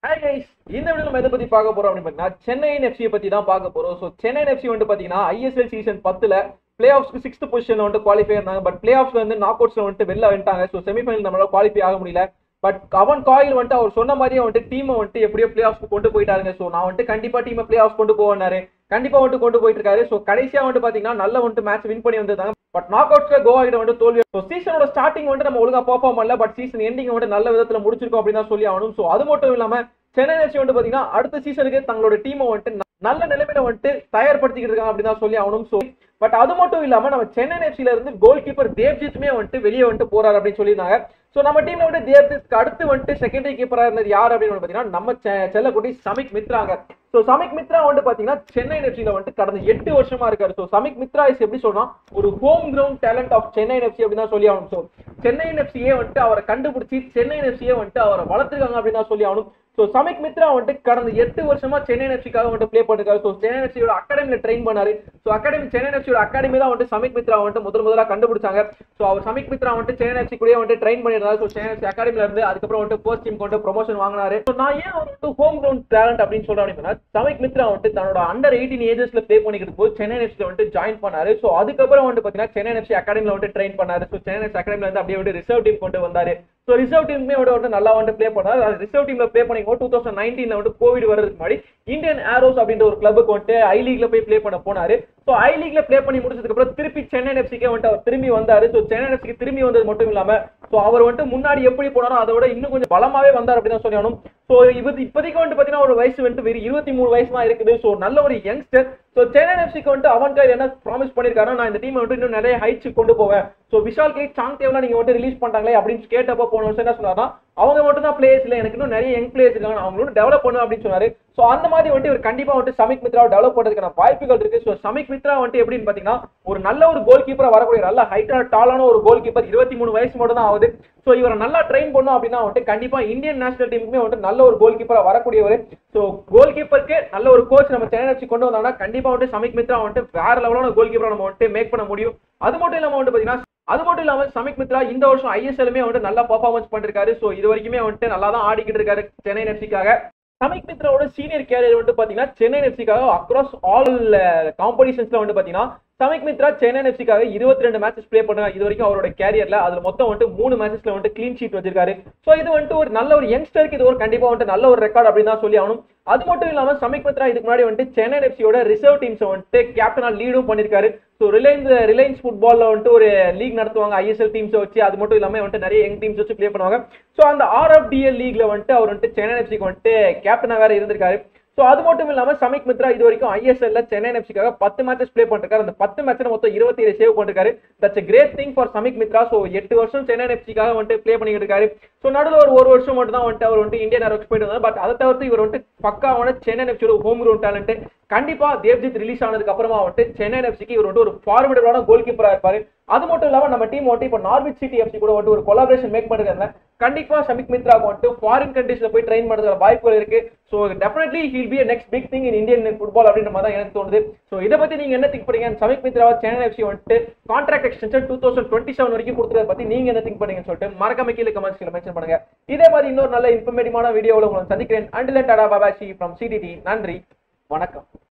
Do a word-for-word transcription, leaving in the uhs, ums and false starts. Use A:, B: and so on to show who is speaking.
A: Hi guys, இந்த வீடியோல நம்ம எதை பத்தி பார்க்க போறோம் அப்படின்னு பார்த்தீங்கன்னா சென்னை எஃப்சி பத்தி தான் பார்க்க போறோம். ஸோ சென்னை எஃப்சி வந்து பாத்தீங்கன்னா ஐஎஸ்எல் சீசன் பத்துல பிளே ஆஃப்ஸ்க்கு சிக்ஸ்த் பொசிஷன்ல வந்து குவாலிஃபை இருந்தாங்க. பட் பிளே ஆஃப்ஸ்ல வந்து நாக் அவுட்ஸ்ல வந்து வெளில வந்துட்டாங்க. ஸோ செமிஃபைனல் நம்மளால குவாலிஃபை ஆக முடியல. பட் அவன் காயில் வந்துட்டு அவர் சொன்ன மாதிரியே வந்துட்டு டீமை வந்துட்டு எப்படியோ பிளே ஆஃப்ஸ்க்கு கொண்டு போயிட்டாருங்க. ஸோ நான் வந்துட்டு கண்டிப்பா டீமை பிளே ஆஃப் கொண்டு போவாரு, கண்டிப்பா வந்துட்டு கொண்டு போயிட்டு இருக்காரு. ஸோ கடைசியா வந்துட்டு பாத்தீங்கன்னா நல்ல வந்துட்டு மேட்ச் வின் பண்ணி வந்திருந்தாங்க. பட் நாக் அவுட்ஸ்ல கோவா கிட்ட வந்து தோல்வி. ஸோ சீசனோட ஸ்டார்டிங் வந்துட்டு நம்ம ஒழுங்கா பெர்ஃபார்ம் பண்ணல. பட் சீசன் எண்டிங் வந்துட்டு நல்ல விதத்துல முடிச்சிருக்கோம் அப்படின்னு தான் சொல்லி ஆகணும். ஸோ அது மட்டும் இல்லாம சென்னை எஃப்சி வந்து பாத்தீங்கன்னா அடுத்த சீசனுக்கு தங்களோட டீமை வந்துட்டு நல்ல நிலைமையில வந்துட்டு தயார்படுத்திக்கிட்டு இருக்காங்க அப்படின்னு தான் சொல்லி ஆகணும். ஸோ பட் அது மட்டும் இல்லாம நம்ம சென்னை எஃப்சில இருந்து கோல் கீப்பர் தேவ்ஜித்துமே வந்துட்டு வெளியே வந்துட்டு போறாரு அப்படின்னு சொல்லியிருந்தாங்க. ஸோ நம்ம டீம்ல வந்து தேவ்ஜித்துக்கு அடுத்து வந்துட்டு செகண்டரி கீப்பரா இருந்தது யார் அப்படின்னு பாத்தீங்கன்னா நம்ம செல்லக்குட்டி சமிக் மித்ராங்க. ஸோ சமிக் மித்ரா வந்து பாத்தீங்கன்னா சென்னை எஃப்சில வந்துட்டு கடந்த எட்டு வருஷமா இருக்காரு. ஸோ சமிக் மித்ரா இஸ் எப்படி சொல்றோம், ஒரு home ground talent of Chennai FC அப்படின்னு தான் சொல்லி ஆகணும். ஸோ சென்னை எஃப்சியே வந்துட்டு அவரை கண்டுபிடிச்சி சென்னை எஃப்சியே வந்துட்டு அவரை வளர்த்துருக்காங்க அப்படின்னு தான் சொல்லி ஆகணும். ஸோ சமிக் மித்ரா வந்துட்டு கடந்த எட்டு வருஷமா சென்னை எஃப்சிக்காக வந்துட்டு பிளே பண்ணிருக்காரு. ஸோ சென்னை எஃப்சியோட அகாடமியில ட்ரெயின் பண்ணாரு. ஸோ அகாடமி சென்னை எஃப்சியோட அகாடமி தான் வந்துட்டு சமிக் மித்ரா வந்துட்டு முதல் முதலாக கண்டுபிடிச்சாங்க. ஸோ அவர் சமிக் மித்ரா வந்துட்டு சென்னை எஃப்சி கூட வந்துட்டு ட்ரெயின் பண்ணிருந்தாரு. ஸோ சென்னை எஃப்சி அகாடமில இருந்து அதுக்கப்புறம் வந்துட்டு போஸ்ட் டீம் கொண்டு ப்ரொமோஷன் வாங்கினாரு. ஸோ நான் ஏன் அவர் வந்து ஹோம் கிரவுண்ட் டேலண்ட் அப்படின்னு சொல்றேன் அப்படின்னா சமிக் மித்ரா வந்துட்டு தன்னோட அண்டர் எயிட்டீன் ஏஜஸ்ல பிளே பண்ணிக்கிட்டு போது சென்னை எஃப்சில வந்துட்டு ஜாயின் பண்ணாரு. ஸோ அதுக்கப்புறம் வந்துட்டு பாத்தீங்கன்னா சென்னை எஃப்சி அகாடமில வந்துட்டு ட்ரெயின் பண்ணாரு. ஸோ சென்னை எஃப்சி அகாடமில இருந்து அப்படியே வந்து ரிசர்வ் டீம் கொண்டு வந்தாரு. ஸோ ரிசர்வ் டீமுமே வந்து நல்லா வந்து பிளே பண்ணாரு. ரிசர்வ் டீம்ல பிளே பண்ணிக்கோ டூ தௌசண்ட் நைன்டீன்ல வந்து கோவிட் வரதுக்கு முன்னாடி இந்தியன் ஏரோஸ் அப்படின்ற ஒரு கிளப்புக்கு வந்துட்டு ஐ லீக்ல போய் பிளே பண்ண போனாரு. ஸோ ஐ லீக்ல பிளே பண்ணி முடிச்சதுக்கு அப்புறம் திருப்பி சென்னை எஃப்சிக்கே வந்துட்டு அவர் திரும்பி வந்தாரு. ஸோ சென்னை எஃப்சிக்கு திரும்பி வந்தது மட்டும் இல்லாம ஸோ அவர் வந்துட்டு முன்னாடி எப்படி போனாரோ அதை விட இன்னும் கொஞ்சம் பலமாவே வந்தார் அப்படின்னு சொல்லணும். ஸோ இது இப்போதைக்கு வந்துட்டு பாத்தீங்கன்னா ஒரு வயசு வந்துட்டு வெறும் இருபத்தி மூணு வயசு தான் இருக்குது. ஸோ நல்ல ஒரு யங்ஸ்டர். ஸோ சென்னை எஃப்சிக்கு வந்துட்டு அவன் கையில் என்ன ப்ராமிஸ் பண்ணிருக்காரு, நான் இந்த டீம் வந்துட்டு இன்னும் நிறைய ஹைட்ஸ் கொண்டு போவேன். ஸோ விஷால் கே சாங் தேவலாம் நீங்க வந்துட்டு ரிலீஸ் பண்ணாங்களே அப்படின்னு கேட்டப்போ போன வருஷம் என்ன சொன்னார்னா அவங்க மட்டும் தான் பிளேயர்ஸ் இல்லை, எனக்கு இன்னும் நிறைய யங் பிளேயர்ஸ் இருக்காங்க, அவங்களோட டெவலப் பண்ணும் அப்படின்னு சொன்னாரு. ஸோ அந்த மாதிரி வந்துட்டு இவர் கண்டிப்பா வந்துட்டு சமிக் மித்ராவை டெவலப் பண்றதுக்கான வாய்ப்புகள் இருக்கு. ஸோ சமிக் மித்ரா வந்துட்டு எப்படின்னு பாத்தீங்கன்னா ஒரு நல்ல ஒரு கோல் கீப்பரா வரக்கூடிய நல்ல ஹைட்டான டாலான ஒரு கோல் கீப்பர், இருபத்தி மூணு வயசு மட்டும் தான் ஆகுது. ஸோ இவரை நல்லா ட்ரெயின் பண்ணும் அப்படின்னா வந்துட்டு கண்டிப்பா இந்தியன் நேஷனல் டீமுக்குமே வந்துட்டு நல்ல ஒரு கோல் கீப்பரா வரக்கூடியவர். ஸோ கோல் கீப்பருக்கு நல்ல ஒரு கோச் நம்ம சென்னை எஃப்சி கொண்டு வந்தாங்கன்னா கண்டிப்பா வந்துட்டு சமிக் மித்ரா வந்துட்டு வேற லெவலான கோல் கீப்பரா நம்ம வந்துட்டு மேக் பண்ண முடியும். அது மட்டும் இல்லாம வந்துட்டு பாத்தீங்கன்னா அது மட்டும் இல்லாம சமிக் மித்ரா இந்த வருஷம் ஐஎஸ்எல்லுமே வந்துட்டு நல்லா பெர்ஃபார்மன்ஸ் பண்ணிருக்காரு. ஸோ இது வரைக்குமே வந்துட்டு நல்லா தான் ஆடிக்கிட்டு இருக்காரு சென்னை எஃப்சிக்காக. சமிக் மித்ராவோட சீனியர் கேரியர் வந்து பாத்தீங்கன்னா சென்னை எஃப்சிக்காக அக்ராஸ் ஆல் காம்படிஷன்ஸ்ல வந்து பாத்தீங்கன்னா சமிக் மித்ரா சென்னை எஃப்சிக்காக இருபத்தி ரெண்டு மேட்சஸ் பிளே பண்ணாங்க இது வரைக்கும் அவரோட கேரியர்ல. அதுல மொத்தம் வந்துட்டு மூணு மேட்சஸ்ல வந்துட்டு கிளீன் ஷீட் வச்சிருக்காரு. ஸோ இது வந்துட்டு ஒரு நல்ல ஒரு யங்ஸ்டருக்கு இது ஒரு கண்டிப்பா வந்துட்டு நல்ல ஒரு ரெக்கார்ட் அப்படின்னு தான் சொல்லி ஆகணும். அது மட்டும் இல்லாம சமிக் மித்ரா இதுக்கு முன்னாடி வந்துட்டு சென்னை எஃப்சியோட ரிசர்வ் டீம்ஸ் வந்துட்டு கேப்டனா லீடும் பண்ணிருக்காரு. ஸோ ரிலையன்ஸ் ரிலையன்ஸ் ஃபுட்பால்ல வந்துட்டு ஒரு லீக் நடத்துவாங்க ஐஎஸ்எல் டீம்ஸ் வச்சு. அது மட்டும் இல்லாம வந்துட்டு நிறைய யங் டீம்ஸ் வச்சு பிளே பண்ணுவாங்க. ஸோ அந்த ஆர்எஃப்டிஎல் லீக்ல வந்துட்டு அவர் வந்துட்டு சென்னை எஃப்சிக்கு வந்துட்டு கேப்டனா வேற இருந்திருக்காரு. ஸோ அது மட்டும் இல்லாம சமிக் மித்ரா இது வரைக்கும் ஐஎஸ்எல்ல சென்னை எஃப்சிக்காக பத்து மேட்சஸ் பிளே பண்ணிருக்காரு. அந்த பத்து மேட்ச்ல மொத்தம் இருபத்தி ஏழு சேவ் பண்ணிருக்காரு. That's a great thing for Samik Mitra. So எட்டு வருஷம் சென்னை எஃப்சிக்காக வந்துட்டு பிளே பண்ணிட்டு இருக்காரு. ஸோ நடுவில் ஒரு ஒரு வருஷம் மட்டும் தான் வந்துட்டு அவர் வந்துட்டு இந்தியன் ஏரோஸ் போயிட்டு வந்தார். பட் அதை தவிர்த்து இவர் வந்துட்டு பக்காவான சென்னை எஃப்சியோட ஹோம் கிரவுண்ட் டேலண்ட். கண்டிப்பா தேவ்ஜித் ரிலீஸ் ஆனதுக்கு அப்புறமா வந்துட்டு சென்னை எஃப்சிக்கு இவர் வந்துட்டு ஒரு ஃபார்மிடபிளான கோல் கீப்பரா இருப்பாரு. அது மட்டும் இல்லாம நம்ம டீம் வந்துட்டு இப்போ நார்விச் சிட்டி எஃப்சி கூட வந்துட்டு ஒரு கொலாபரேஷன் மேக் பண்ணிருக்காங்க. கண்டிப்பா சமிக் மித்ராக்கு வந்துட்டு ஃபாரின் கண்ட்ரீஸ்ல போய் ட்ரெயின் பண்றதுக்கு வாய்ப்புகள் இருக்கு. So definitely he will be a next big thing in Indian football அப்படின்ற மாதிரி தான் எனக்கு தோணுது. ஸோ இதை பத்தி நீங்க என்ன திங்க் பண்ணீங்க? சமிக் மித்ராவை சென்னை எஃப்சி வந்துட்டு contract extension two thousand twenty seven வரைக்கும் கொடுத்ததை பத்தி நீங்க என்ன திங்க் பண்ணீங்கன்னு சொல்லிட்டு மறக்காம கீழே கமெண்ட்ஸ்ல மென்ஷன் பண்ணுங்க. இதே மாதிரி இன்னொரு நல்ல இன்ஃபர்மேட்டிவான வீடியோவில் உங்களை சந்திக்கிறேன். Until and tata bye bye from CTT. நன்றி, வணக்கம்.